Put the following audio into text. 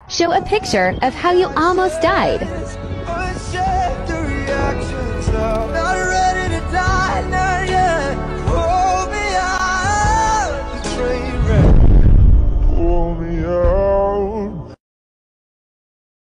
Show a picture of how you almost died.